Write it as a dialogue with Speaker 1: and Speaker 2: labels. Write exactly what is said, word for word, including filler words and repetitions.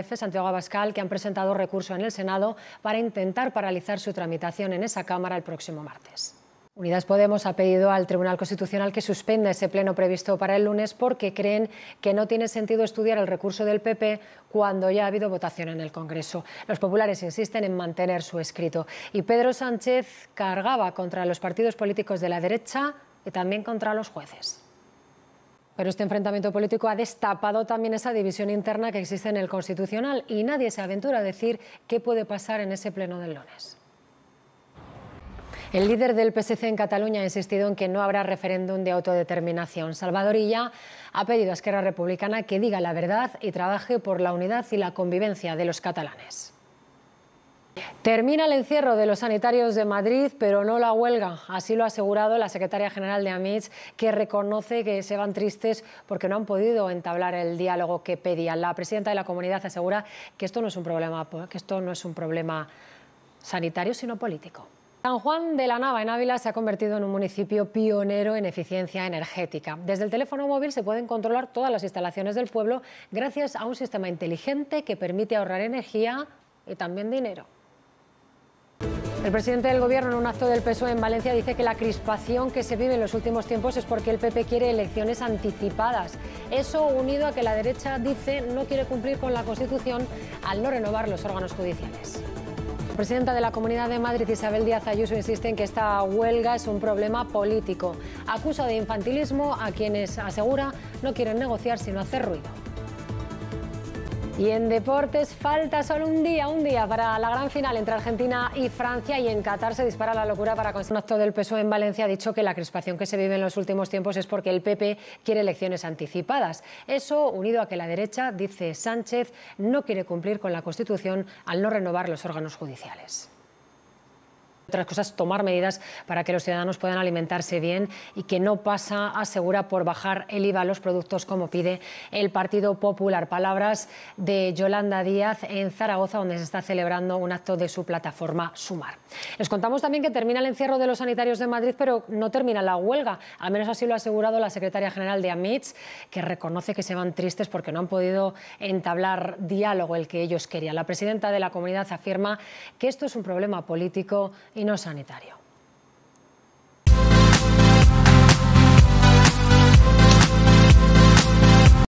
Speaker 1: F, Santiago Abascal, que han presentado recurso en el Senado para intentar paralizar su tramitación en esa Cámara el próximo martes. Unidas Podemos ha pedido al Tribunal Constitucional que suspenda ese pleno previsto para el lunes porque creen que no tiene sentido estudiar el recurso del P P cuando ya ha habido votación en el Congreso. Los populares insisten en mantener su escrito. Y Pedro Sánchez cargaba contra los partidos políticos de la derecha y también contra los jueces. Pero este enfrentamiento político ha destapado también esa división interna que existe en el Constitucional y nadie se aventura a decir qué puede pasar en ese pleno del lunes. El líder del P S C en Cataluña ha insistido en que no habrá referéndum de autodeterminación. Salvador Illa ha pedido a Esquerra Republicana que diga la verdad y trabaje por la unidad y la convivencia de los catalanes. Termina el encierro de los sanitarios de Madrid, pero no la huelga. Así lo ha asegurado la secretaria general de Amits, que reconoce que se van tristes porque no han podido entablar el diálogo que pedían. La presidenta de la comunidad asegura que esto no es un problema, que esto no es un problema sanitario, sino político. San Juan de la Nava, en Ávila, se ha convertido en un municipio pionero en eficiencia energética. Desde el teléfono móvil se pueden controlar todas las instalaciones del pueblo gracias a un sistema inteligente que permite ahorrar energía y también dinero. El presidente del Gobierno, en un acto del P S O E en Valencia, dice que la crispación que se vive en los últimos tiempos es porque el P P quiere elecciones anticipadas. Eso, unido a que la derecha, dice, no quiere cumplir con la Constitución al no renovar los órganos judiciales. La presidenta de la Comunidad de Madrid, Isabel Díaz Ayuso, insiste en que esta huelga es un problema político. Acusa de infantilismo a quienes, asegura, no quieren negociar sino hacer ruido. Y en deportes falta solo un día, un día para la gran final entre Argentina y Francia, y en Qatar se dispara la locura para conseguir. Un acto del P S O E en Valencia ha dicho que la crispación que se vive en los últimos tiempos es porque el P P quiere elecciones anticipadas. Eso, unido a que la derecha, dice Sánchez, no quiere cumplir con la Constitución al no renovar los órganos judiciales. Otras cosas, tomar medidas para que los ciudadanos puedan alimentarse bien y que no pasa, asegura, por bajar el I V A a los productos como pide el Partido Popular. Palabras de Yolanda Díaz en Zaragoza, donde se está celebrando un acto de su plataforma Sumar. Les contamos también que termina el encierro de los sanitarios de Madrid, pero no termina la huelga. Al menos así lo ha asegurado la secretaria general de Amits, que reconoce que se van tristes porque no han podido entablar diálogo el que ellos querían. La presidenta de la comunidad afirma que esto es un problema político y no sanitario.